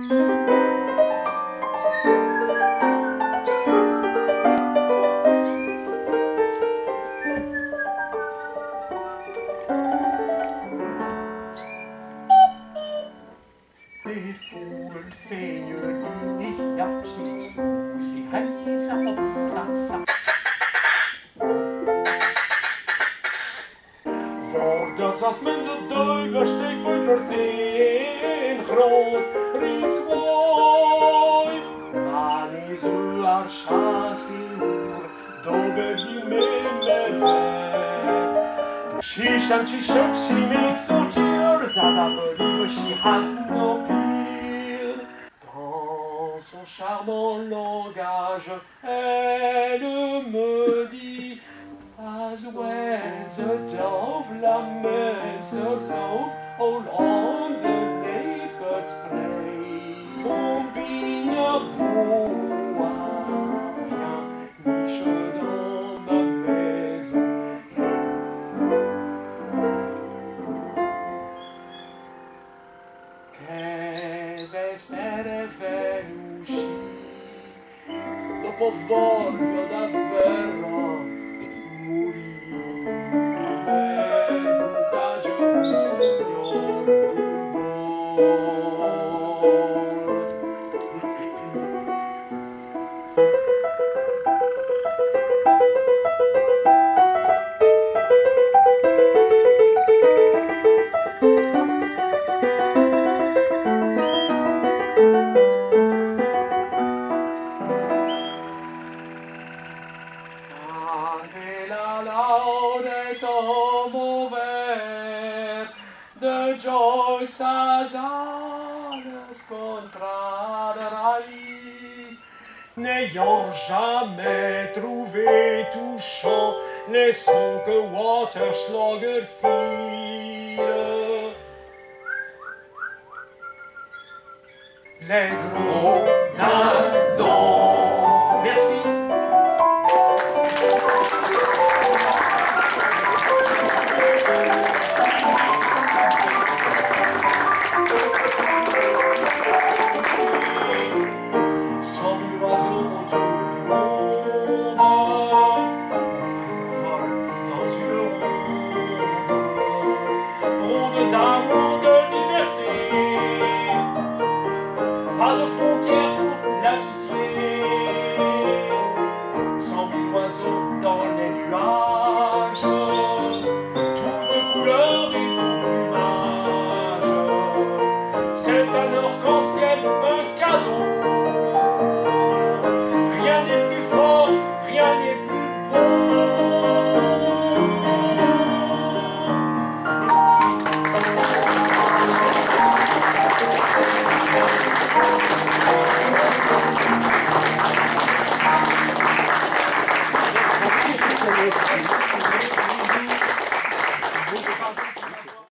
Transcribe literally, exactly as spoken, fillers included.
Dit voelen vind jullie niet, ja, ziet hoe sie hijzen op sasa. Voordat als mensen duiven steekpunt verzeen, groot rieswooi. Man is u ar chassi ur, dobe die me me ve. Shishan chishop she makes so cheers, I believe she has no pire. Dans son charmant langage, elle me dit, as when the dove laments aloof, along the naked spray. Combine bois, viens, niche dans ma maison. Che vespere venuti, dopo voglio davvero de Joyce Azales contrarai, n'ayant jamais trouvé touchant les sons que Waterschlager fit. Les gros dindons. Merci. D'amour, de liberté, pas de frontières pour l'amitié.